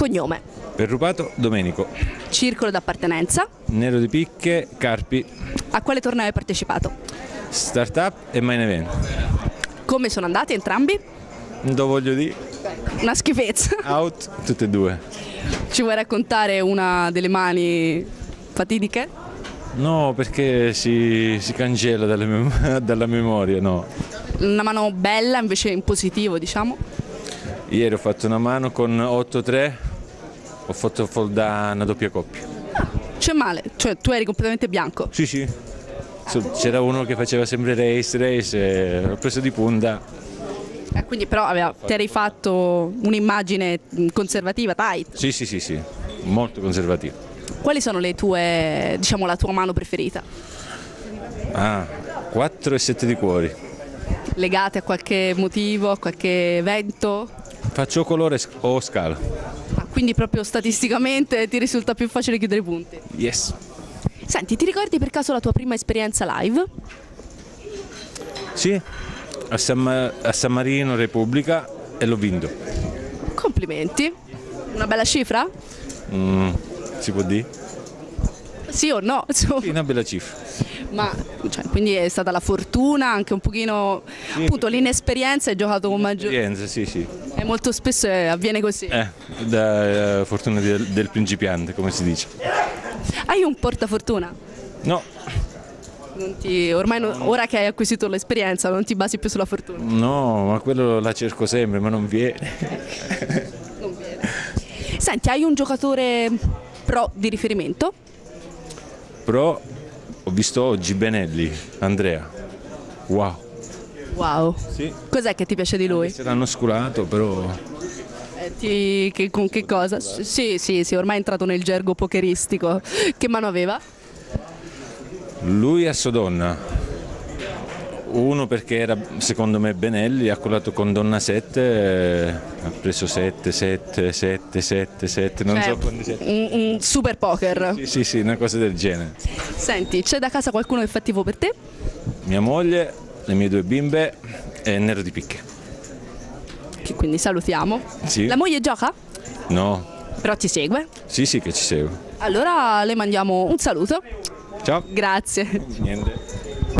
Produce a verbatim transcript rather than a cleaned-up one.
Cognome. Perrupato Domenico. Circolo d'appartenenza. Nero di picche, Carpi. A quale torneo hai partecipato? Startup e main event. Come sono andati entrambi? Non lo voglio dire. Una schifezza. Out, tutte e due. Ci vuoi raccontare una delle mani fatidiche? No, perché si, si cancella dalle mem- dalla memoria, no. Una mano bella invece in positivo, diciamo. Ieri ho fatto una mano con otto tre, ho fatto foldare una doppia coppia. Ah, c'è male, cioè tu eri completamente bianco. Sì, sì. C'era uno che faceva sempre race, race, e ho preso di punta. Eh, quindi però aveva, ti eri fatto un'immagine conservativa, tight. Sì, sì, sì, sì, molto conservativa. Quali sono le tue, diciamo, la tua mano preferita? Ah, quattro e sette di cuori. Legate a qualche motivo, a qualche evento? Faccio colore o scala. Ah, quindi proprio statisticamente ti risulta più facile chiudere i punti? Yes. Senti, ti ricordi per caso la tua prima esperienza live? Sì, a San, Ma- a San Marino Repubblica e l'ho vinto. Complimenti. Una bella cifra? Mm, si può dire? Sì o no? Insomma. Sì, una bella cifra. Ma cioè, quindi è stata la fortuna, anche un pochino, Sì, appunto l'inesperienza, hai giocato con maggiore. Esperienza, sì, sì. E molto spesso eh, avviene così. Eh, da eh, fortuna del, del principiante, come si dice. Hai un portafortuna? No, Non ti, ormai non- ora che hai acquisito l'esperienza non ti basi più sulla fortuna. no, ma quello la cerco sempre, ma non viene. Non viene. Senti, hai un giocatore pro di riferimento? Però ho visto oggi Benelli, Andrea. Wow. Wow. Sì. Cos'è che ti piace di lui? Se l'hanno sculato, però. Eh, ti- che- con che cosa? Sì, sì, sì, ormai è entrato nel gergo pokeristico. Che mano aveva? Lui a Sodonna. Uno perché era secondo me Benelli, ha colato con Donna sette, eh, ha preso sette, sette, sette, sette, sette, non Cioè, so quanti sette. un, un super poker. Sì, sì, sì, una cosa del genere. Senti, c'è da casa qualcuno che è effettivo per te? Mia moglie, le mie due bimbe e Nero di picche. Che quindi salutiamo. Sì. La moglie gioca? No, Però ti segue. sì, sì che ci segue. Allora le mandiamo un saluto. Ciao. Grazie. Niente.